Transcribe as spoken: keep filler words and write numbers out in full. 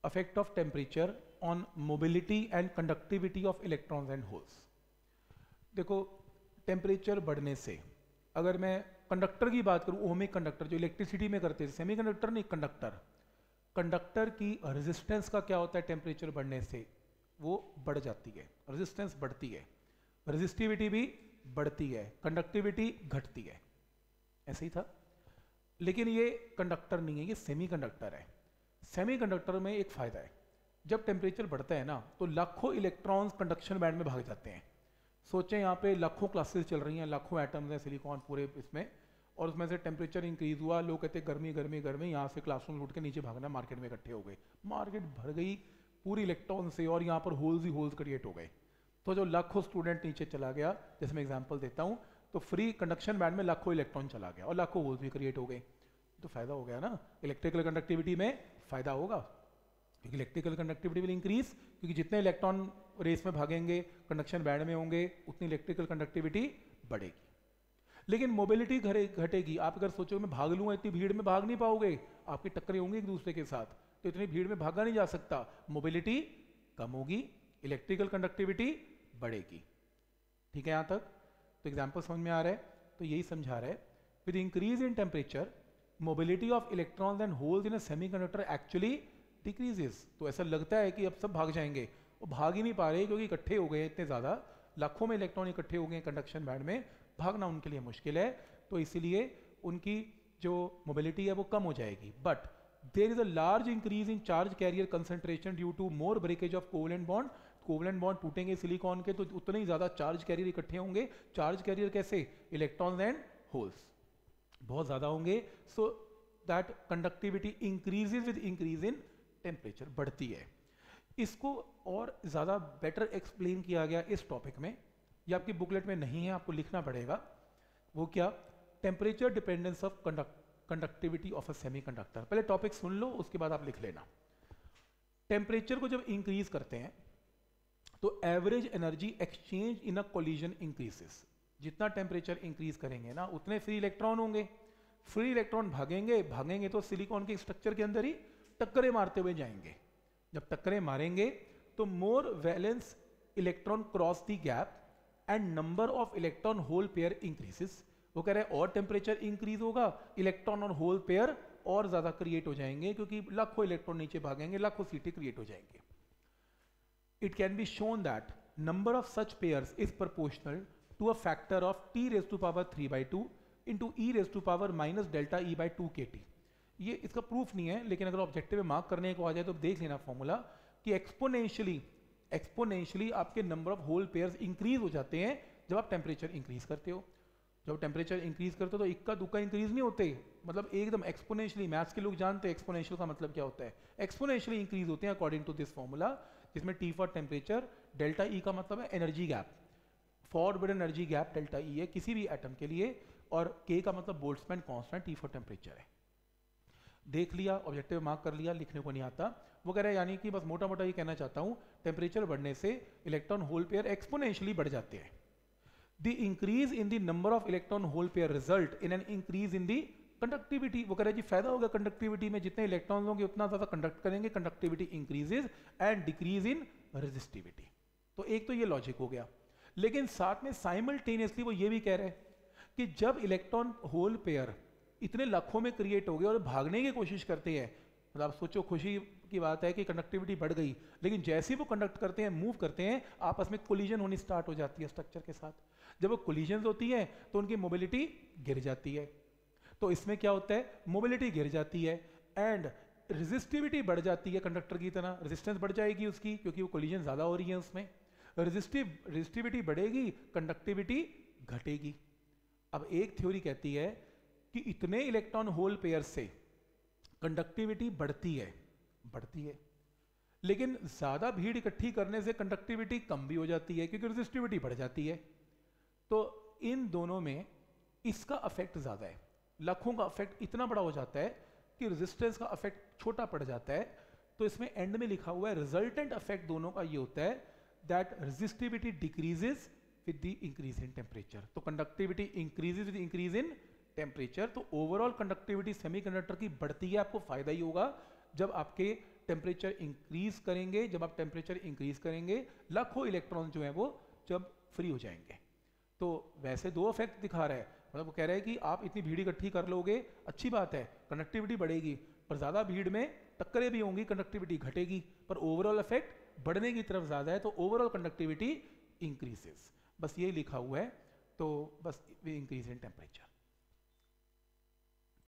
effect of temperature on mobility and conductivity of electrons and holes. देखो temperature बढ़ने से, अगर मैं कंडक्टर की बात करूं, ओमिक कंडक्टर जो इलेक्ट्रिसिटी में करते हैं, सेमीकंडक्टर नहीं कंडक्टर, कंडक्टर की रेजिस्टेंस का क्या होता है टेम्परेचर बढ़ने से, वो बढ़ जाती है, रेजिस्टेंस बढ़ती है, रेजिस्टिविटी भी बढ़ती है, कंडक्टिविटी घटती है, ऐसे ही था। लेकिन ये कंडक्टर नहीं है, ये सेमीकंडक्टर है। सेमीकंडक्टर में एक फायदा है, जब टेम्परेचर बढ़ता है ना तो लाखों इलेक्ट्रॉन्स कंडक्शन बैंड में भाग जाते हैं। सोचें यहाँ पे लाखों क्लासेस चल रही हैं, लाखों एटम्स हैं सिलिकॉन पूरे इसमें, और उसमें से टेम्परेचर इंक्रीज हुआ, लोग कहते हैं गर्मी गर्मी गर्मी, यहाँ से क्लासरूम लूट के नीचे भागना, मार्केट में इकट्ठे हो गए, मार्केट भर गई पूरी इलेक्ट्रॉन से, और यहाँ पर होल्स ही होल्स क्रिएट हो गए। तो जो लाखों स्टूडेंट नीचे चला गया, जैसे मैं एग्जाम्पल देता हूँ, तो फ्री कंडक्शन बैंड में लाखों इलेक्ट्रॉन चला गया और लाखों होल्स भी क्रिएट हो गए, तो फायदा हो गया ना, इलेक्ट्रिकल कंडक्टिविटी में फायदा होगा, क्योंकि इलेक्ट्रिकल कंडक्टिविटी विल इंक्रीज, क्योंकि जितने इलेक्ट्रॉन रेस में भागेंगे कंडक्शन बैंड में होंगे उतनी इलेक्ट्रिकल कंडक्टिविटी बढ़ेगी। लेकिन मोबिलिटी घटेगी। आप अगर सोचो मैं भाग लूंगा, इतनी भीड़ में भाग नहीं पाओगे, आपकी टक्करें होंगी एक दूसरे के साथ, तो इतनी भीड़ में भागा नहीं जा सकता, मोबिलिटी कम होगी, इलेक्ट्रिकल कंडक्टिविटी बढ़ेगी। ठीक है यहाँ तक? तो एग्जाम्पल समझ में आ रहा है? तो यही समझा रहा है, with increase in temperature mobility of electrons and holes in a semiconductor actually decreases. तो ऐसा लगता है कि अब सब भाग जाएंगे, वो भाग ही नहीं पा रहे क्योंकि इकट्ठे हो गए इतने ज़्यादा, लाखों में इलेक्ट्रॉन इकट्ठे हो गए कंडक्शन बैंड में, भागना उनके लिए मुश्किल है, तो इसीलिए उनकी जो मोबिलिटी है वो कम हो जाएगी। But there is a large increase in charge carrier concentration due to more breakage of covalent bond. Covalent bond टूटेंगे सिलिकॉन के तो उतने ही ज़्यादा चार्ज कैरियर इकट्ठे होंगे। चार्ज कैरियर कैसे? इलेक्ट्रॉन्स एंड होल्स बहुत ज़्यादा होंगे, so that conductivity increases with increase in temperature, बढ़ती है। इसको और ज़्यादा बेटर एक्सप्लेन किया गया इस टॉपिक में, ये आपकी बुकलेट में नहीं है, आपको लिखना पड़ेगा। वो क्या? Temperature dependence of conductivity of a semiconductor. पहले टॉपिक सुन लो, उसके बाद आप लिख लेना। टेम्परेचर को जब इंक्रीज करते हैं तो average energy exchange in a collision increases. जितना टेम्परेचर इंक्रीज करेंगे ना उतने फ्री इलेक्ट्रॉन होंगे, फ्री इलेक्ट्रॉन भागेंगे भागेंगे तो सिलिकॉन के स्ट्रक्चर के अंदर ही टक्करें मारते हुए जाएंगे। जब टक्करें मारेंगे तो more valence electron cross the gap and number of electron hole pair increases. वो कह रहे हैं और टेम्परेचर इंक्रीज होगा, इलेक्ट्रॉन और होल पेयर और ज्यादा क्रिएट हो जाएंगे, क्योंकि लाखों इलेक्ट्रॉन नीचे भागेंगे, लाखों सीटें क्रिएट हो जाएंगे। It can be shown that number of such pairs is proportional to a factor of T raise to power three by two into E raise to power minus delta E by two K T. ये इसका proof नहीं है, लेकिन अगर objective में mark करने को आ जाए तो देख लेना फॉर्मूला, कि एक्सपोनेंशियली एक्सपोनेंशियली आपके number of hole pairs increase हो जाते हैं जब आप टेम्परेचर इंक्रीज करते हो। जब टेम्परेचर इंक्रीज करते हो तो इक्का दुक्का इंक्रीज नहीं होते, मतलब एकदम एक्सपोनेंशियली। मैथ्स के लोग जानते हैं एक्सपोनेंशियल का मतलब क्या होता है, एक्सपोनेंशियली इंक्रीज होते हैं अकॉर्डिंग टू दिस फॉर्मूला, जिसमें T for temperature, delta E का मतलब है energy gap, forward energy gap delta E है किसी भी एटम के लिए, और के का मतलब Boltzmann constant, T for temperature है। देख लिया, ऑब्जेक्टिव मार्क कर लिया, लिखने को नहीं आता। वो कह रहे हैं यानी कि बस मोटा मोटा ये कहना चाहता हूं, टेम्परेचर बढ़ने से इलेक्ट्रॉन होल पेयर एक्सपोनेंशियली बढ़ जाते हैं। The increase in the number of electron hole pair result in an increase in the conductivity. वो कह रहे हैं जी फायदा होगा कंडक्टिविटी में, जितने इलेक्ट्रॉन होंगे उतना ज्यादा कंडक्ट करेंगे, conductivity increases and decrease in resistivity. तो एक तो ये लॉजिक हो गया, लेकिन साथ में साइमल्टेनियसली वो ये भी कह रहे हैं कि जब इलेक्ट्रॉन होल पेयर इतने लाखों में क्रिएट हो गए और भागने की कोशिश करते हैं, मतलब आप सोचो खुशी की बात है कि कंडक्टिविटी बढ़ गई, लेकिन जैसे ही वो कंडक्ट करते हैं, मूव करते हैं, आपस में कोलिजन होनी स्टार्ट हो जाती है स्ट्रक्चर के साथ। जब वो कोलिजन होती है तो उनकी मोबिलिटी गिर जाती है। तो इसमें क्या होता है, मोबिलिटी गिर जाती है एंड रेजिस्टिविटी बढ़ जाती है, कंडक्टर की तरह रेजिस्टेंस बढ़ जाएगी उसकी, क्योंकि वो कोलिजन ज्यादा हो रही है उसमें। रेजिस्टिव रेजिस्टिविटी बढ़ेगी, कंडक्टिविटी घटेगी। अब एक थ्योरी कहती है कि इतने इलेक्ट्रॉन होल पेयर से कंडक्टिविटी बढ़ती है बढ़ती है लेकिन ज्यादा भीड़ इकट्ठी करने से कंडक्टिविटी कम भी हो जाती है, क्योंकि रेजिस्टिविटी बढ़ जाती है। तो इन दोनों में इसका अफेक्ट ज्यादा है, लाखों का अफेक्ट इतना बड़ा हो जाता है कि रेजिस्टेंस का अफेक्ट छोटा पड़ जाता है। तो इसमें एंड में लिखा हुआ है रिजल्टेंट अफेक्ट दोनों का ये होता है that resistivity decreases with the increase in temperature. तो conductivity increases with increase in temperature. तो ओवरऑल कंडक्टिविटी सेमीकंडक्टर की बढ़ती है, आपको फायदा ही होगा जब आपके टेम्परेचर इंक्रीज करेंगे, जब आप टेम्परेचर इंक्रीज करेंगे लाखों इलेक्ट्रॉन जो है वो जब फ्री हो जाएंगे। तो वैसे दो इफेक्ट दिखा रहा है, मतलब वो कह रहा है कि आप इतनी भीड़ इकट्ठी कर लोगे, अच्छी बात है, कंडक्टिविटी बढ़ेगी, पर ज़्यादा भीड़ में टक्करें भी होंगी, कंडक्टिविटी घटेगी, पर ओवरऑल इफेक्ट बढ़ने की तरफ ज़्यादा है, तो ओवरऑल कंडक्टिविटी इंक्रीजेस, बस ये लिखा हुआ है। तो बस इंक्रीज इन टेम्परेचर।